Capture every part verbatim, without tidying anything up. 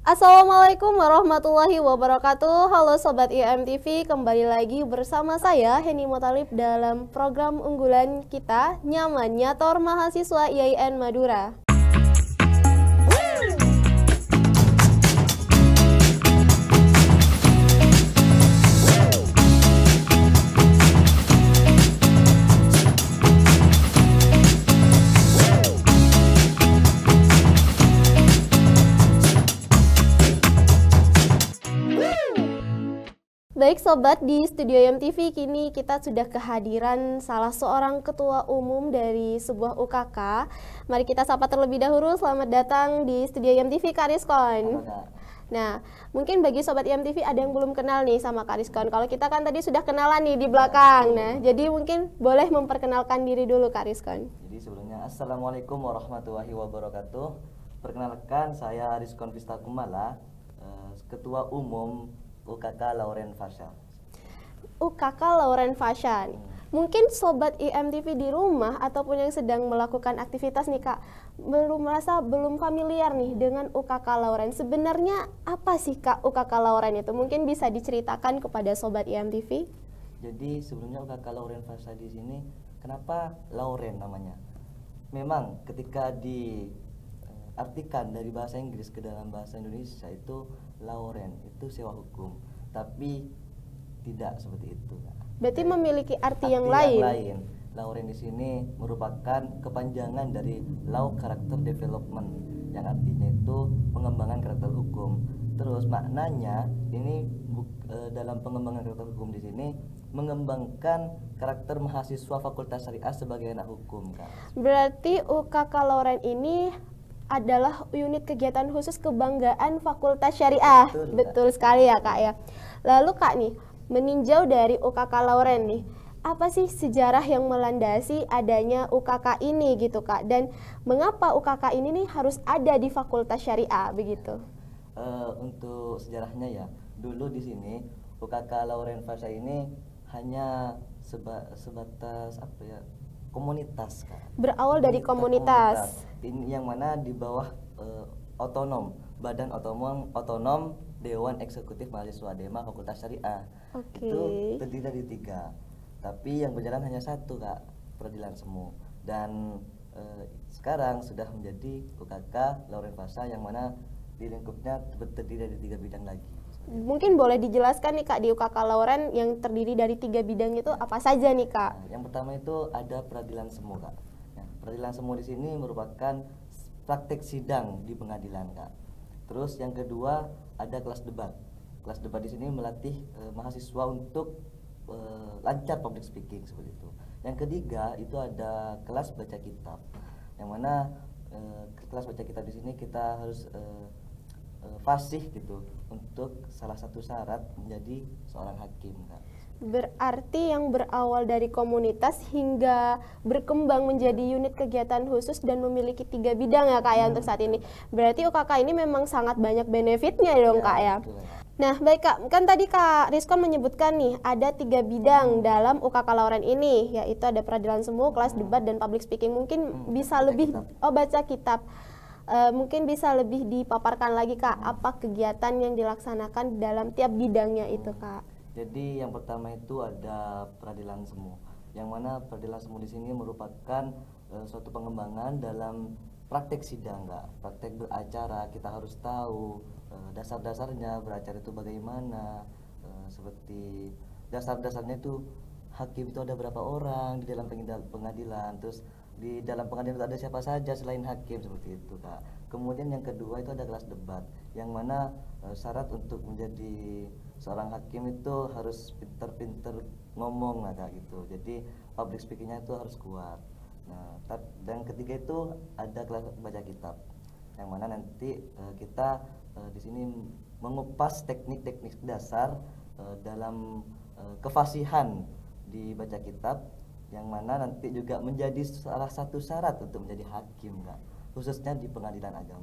Assalamualaikum warahmatullahi wabarakatuh. Halo Sobat I M T V, kembali lagi bersama saya Heni Motalib dalam program unggulan kita Nyaman Nyator Mahasiswa I A I N Madura. Baik Sobat, di Studio I M T V kini kita sudah kehadiran salah seorang ketua umum dari sebuah U K K. Mari kita sapa terlebih dahulu. Selamat datang di Studio I M T V, Kak Rizkon. Nah, mungkin bagi Sobat I M T V ada yang belum kenal nih sama Kak Rizkon. Kalau kita kan tadi sudah kenalan nih di belakang. Nah, jadi mungkin boleh memperkenalkan diri dulu Kak Rizkon. Jadi sebelumnya Assalamualaikum warahmatullahi wabarakatuh. Perkenalkan, saya Rizkon Vista Kumala, Ketua Umum U K K Lauren Fasha. U K K Lauren Fasha. Mungkin Sobat I M T V di rumah ataupun yang sedang melakukan aktivitas nih Kak, belum merasa belum familiar nih dengan U K K Lauren. Sebenarnya apa sih Kak U K K Lauren itu? Mungkin bisa diceritakan kepada Sobat I M T V? Jadi sebelumnya U K K Lauren Fasha di sini, kenapa Lauren namanya? Memang ketika diartikan dari bahasa Inggris ke dalam bahasa Indonesia itu Lauren itu sewa hukum, tapi tidak seperti itu. Berarti Jadi, memiliki arti, arti yang, yang lain. lain. Lauren di sini merupakan kepanjangan dari Law Character Development, yang artinya itu pengembangan karakter hukum. Terus maknanya ini e, dalam pengembangan karakter hukum di sini mengembangkan karakter mahasiswa Fakultas Syariah sebagai anak hukum, Kak. Berarti U K K Lauren ini adalah unit kegiatan khusus kebanggaan Fakultas Syariah. Betul, Betul sekali ya Kak ya. Lalu Kak nih, meninjau dari U K K Lauren nih, apa sih sejarah yang melandasi adanya U K K ini gitu Kak? Dan mengapa U K K ini nih harus ada di Fakultas Syariah begitu? Uh, untuk sejarahnya ya, dulu di sini U K K Lauren Fasha ini hanya seba, sebatas apa ya? Komunitas, Kak. Berawal dari komunitas, komunitas. Ini yang mana di bawah uh, otonom, Badan Otonom Otonom Dewan Eksekutif Mahasiswa Dema Fakultas Syariah. Okay. Itu terdiri dari tiga, tapi yang berjalan hanya satu, Kak, Peradilan Semu. Dan uh, sekarang sudah menjadi U K K Lauren Fasha yang mana di lingkupnya terdiri dari tiga bidang lagi. Mungkin boleh dijelaskan nih Kak, di U K K Lauren yang terdiri dari tiga bidang itu apa saja nih Kak? Nah, yang pertama itu ada peradilan semu, Kak. Nah, peradilan semu di sini merupakan praktek sidang di pengadilan, Kak. Terus yang kedua ada kelas debat. Kelas debat di sini melatih e, mahasiswa untuk e, lancar public speaking seperti itu. Yang ketiga itu ada kelas baca kitab. Yang mana e, kelas baca kitab di sini kita harus e, fasih gitu untuk salah satu syarat menjadi seorang hakim, Kak. Berarti yang berawal dari komunitas hingga berkembang menjadi unit kegiatan khusus dan memiliki tiga bidang ya Kak ya, hmm, untuk saat ini. Berarti U K K ini memang sangat banyak benefitnya dong ya, Kak ya. Betul. Nah baik Kak, kan tadi Kak Rizkon menyebutkan nih ada tiga bidang hmm. dalam U K K Lauren ini, yaitu ada peradilan semu, kelas hmm. debat, dan public speaking. Mungkin hmm. bisa baca lebih, kitab. oh baca kitab. Uh, mungkin bisa lebih dipaparkan lagi Kak, apa kegiatan yang dilaksanakan dalam tiap bidangnya itu Kak? Jadi yang pertama itu ada peradilan semu, yang mana peradilan semu di sini merupakan uh, suatu pengembangan dalam praktek sidang, Kak. Praktek beracara, kita harus tahu uh, dasar-dasarnya beracara itu bagaimana, uh, seperti dasar-dasarnya itu hakim itu ada berapa orang di dalam pengadilan, terus di dalam pengadilan itu ada siapa saja selain hakim, seperti itu, Kak. Kemudian yang kedua itu ada kelas debat, yang mana e, syarat untuk menjadi seorang hakim itu harus pinter-pinter ngomong, nah, Kak, gitu. Jadi public speakingnya itu harus kuat. Nah, dan ketiga itu ada kelas baca kitab, yang mana nanti e, kita e, di sini mengupas teknik-teknik dasar e, dalam e, kefasihan di baca kitab, yang mana nanti juga menjadi salah satu syarat untuk menjadi hakim, Kak, khususnya di pengadilan agama.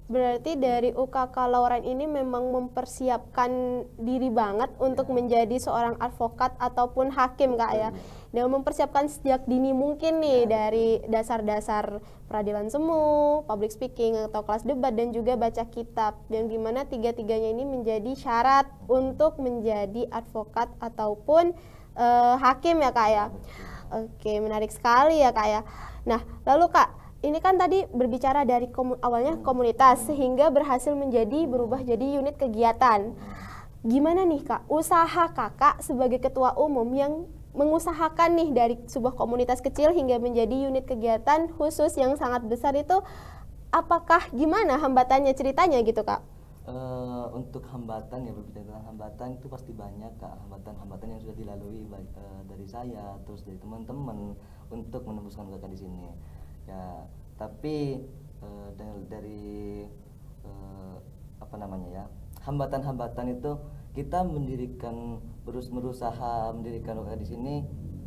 Berarti dari U K K Lauren ini memang mempersiapkan diri banget untuk Ya. menjadi seorang advokat ataupun hakim Kak ya. Betul. Dan mempersiapkan sejak dini mungkin nih Ya, dari dasar-dasar peradilan semu, public speaking atau kelas debat dan juga baca kitab. Dan gimana tiga-tiganya ini menjadi syarat untuk menjadi advokat ataupun eh, hakim ya Kak ya. Betul. Oke, menarik sekali ya Kak ya. Nah, lalu Kak, ini kan tadi berbicara dari komu- awalnya komunitas sehingga berhasil menjadi berubah jadi unit kegiatan. Gimana nih Kak, usaha Kakak sebagai ketua umum yang mengusahakan nih dari sebuah komunitas kecil hingga menjadi unit kegiatan khusus yang sangat besar itu, apakah gimana hambatannya, ceritanya gitu Kak? Eh, untuk hambatan ya, berbicara tentang hambatan itu pasti banyak Kak, hambatan-hambatan yang sudah dilalui baik eh, dari saya terus dari teman-teman untuk menembuskan kakak di sini ya. Tapi eh, dari, dari eh, apa namanya ya, hambatan-hambatan itu kita mendirikan berus berusaha mendirikan kakak di sini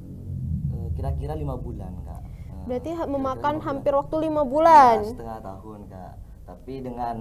eh, kira-kira lima bulan Kak. Eh, Berarti ha- kira-kira memakan lima bulan. hampir waktu lima Ya, bulan. setengah tahun Kak. Tapi dengan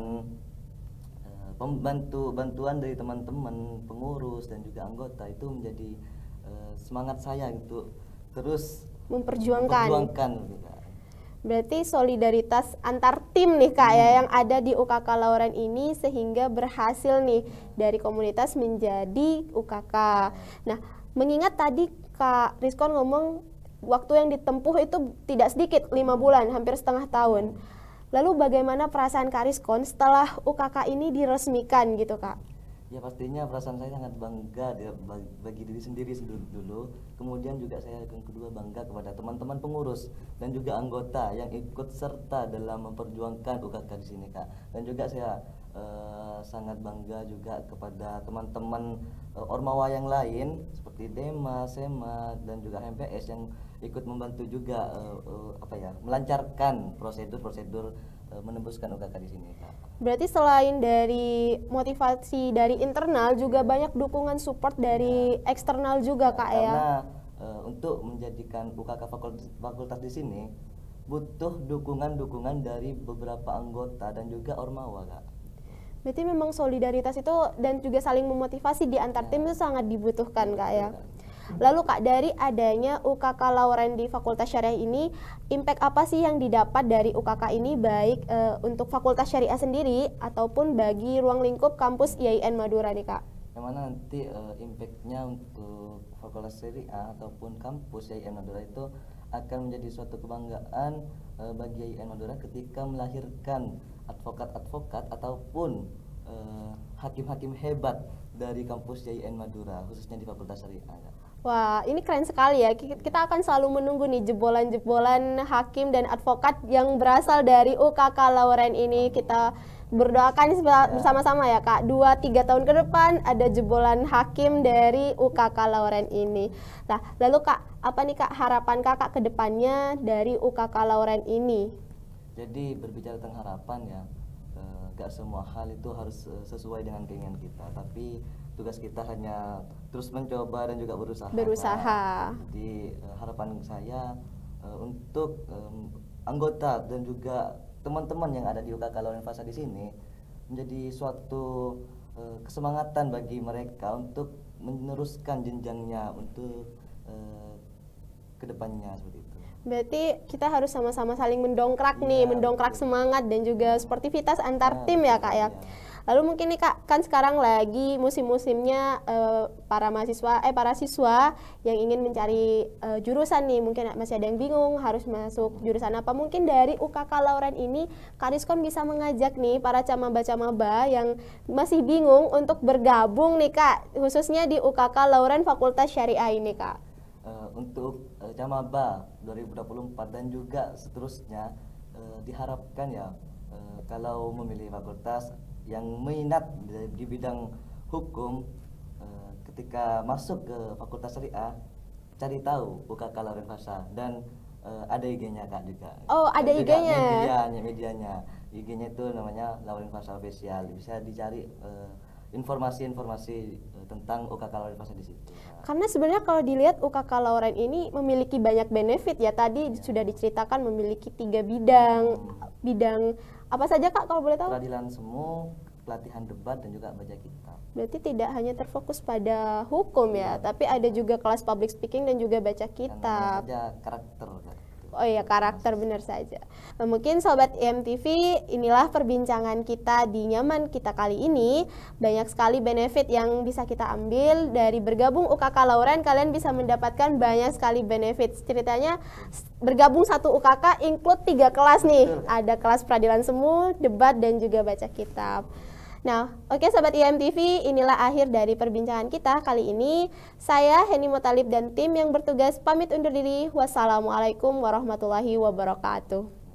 eh, pembantu bantuan dari teman-teman pengurus dan juga anggota itu menjadi eh, semangat saya untuk terus Memperjuangkan. memperjuangkan gitu, Kak. Berarti solidaritas antar tim nih Kak ya yang ada di U K K Lauren ini sehingga berhasil nih dari komunitas menjadi U K K. Nah, mengingat tadi Kak Rizkon ngomong waktu yang ditempuh itu tidak sedikit, lima bulan, hampir setengah tahun. Lalu bagaimana perasaan Kak Rizkon setelah U K K ini diresmikan gitu Kak? Ya pastinya perasaan saya sangat bangga dia bagi, bagi diri sendiri dulu, dulu. Kemudian juga saya yang kedua bangga kepada teman-teman pengurus dan juga anggota yang ikut serta dalam memperjuangkan U K K di sini Kak. Dan juga saya eh, sangat bangga juga kepada teman-teman eh, Ormawa yang lain seperti Dema, Sema dan juga M P S yang ikut membantu juga eh, eh, apa ya, melancarkan prosedur-prosedur eh, menembuskan U K K di sini Kak. Berarti selain dari motivasi dari internal juga banyak dukungan support dari eksternal juga Kak ya? Karena eh, untuk menjadikan U K K fakultas, fakultas di sini butuh dukungan-dukungan dari beberapa anggota dan juga ormawa Kak. Berarti memang solidaritas itu dan juga saling memotivasi di antar tim itu sangat dibutuhkan Kak ya. Lalu Kak, dari adanya U K K Lauren di Fakultas Syariah ini, impact apa sih yang didapat dari U K K ini baik e, untuk Fakultas Syariah sendiri ataupun bagi ruang lingkup kampus I A I N Madura nih Kak? Yang mana nanti uh, impactnya untuk Fakultas Syariah ataupun kampus I A I N Madura itu akan menjadi suatu kebanggaan uh, bagi I A I N Madura ketika melahirkan advokat-advokat ataupun uh, hakim-hakim hebat dari kampus I A I N Madura khususnya di Fakultas Syariah Kak. Wah, ini keren sekali ya. Kita akan selalu menunggu nih jebolan-jebolan hakim dan advokat yang berasal dari U K K Lauren ini. Kita berdoakan bersama-sama ya Kak, dua tiga tahun ke depan ada jebolan hakim dari U K K Lauren ini. Nah, lalu Kak, apa nih Kak harapan Kakak ke depannya dari U K K Lauren ini? Jadi berbicara tentang harapan ya, eh, gak semua hal itu harus eh, sesuai dengan keinginan kita, tapi tugas kita hanya terus mencoba dan juga berusaha. Berusaha. Jadi eh, harapan saya eh, untuk em, anggota dan juga teman-teman yang ada di U K K Lauren Fasa di sini menjadi suatu eh, kesemangatan bagi mereka untuk meneruskan jenjangnya untuk eh, kedepannya seperti itu. Berarti kita harus sama-sama saling mendongkrak Iya, nih, mendongkrak betul. semangat dan juga sportivitas antar Nah, tim ya Kak ya. iya. Lalu mungkin nih Kak, kan sekarang lagi musim-musimnya eh, para mahasiswa, eh para siswa yang ingin mencari eh, jurusan nih, mungkin masih ada yang bingung harus masuk jurusan apa. Mungkin dari U K K Lauren ini, Kak Rizkon bisa mengajak nih para camaba-camaba yang masih bingung untuk bergabung nih Kak, khususnya di U K K Lauren Fakultas Syariah ini Kak. Uh, untuk uh, Camaba dua ribu dua puluh empat dan juga seterusnya uh, diharapkan ya uh, kalau memilih fakultas yang minat di, di bidang hukum uh, ketika masuk ke Fakultas Syariah cari tahu U K K Lauren Fasa dan uh, ada I G-nya Kak juga. Oh, ada Dan juga I G-nya. Medianya, medianya. I G-nya itu namanya Lauren Fasa Official. Bisa dicari uh, informasi-informasi uh, tentang U K K Lauren Fasa di situ. Karena sebenarnya kalau dilihat U K K Lauren ini memiliki banyak benefit ya. Tadi sudah diceritakan memiliki tiga bidang, bidang Apa saja Kak kalau boleh tahu? Peradilan semu, pelatihan debat, dan juga baca kitab. Berarti tidak hanya terfokus pada hukum ya, tapi ada juga kelas public speaking dan juga baca Dan kitab. ada karakter. Kak. Oh iya, karakter, benar saja. Nah, mungkin Sobat I M T V, inilah perbincangan kita di Nyaman Kita kali ini. Banyak sekali benefit yang bisa kita ambil. Dari bergabung U K K Lauren, kalian bisa mendapatkan banyak sekali benefit. Ceritanya bergabung satu U K K include tiga kelas nih. Ada kelas peradilan semu, debat, dan juga baca kitab. Nah, oke okay, Sobat I M T V, inilah akhir dari perbincangan kita kali ini. Saya Heni Mutalib dan tim yang bertugas pamit undur diri. Wassalamualaikum warahmatullahi wabarakatuh.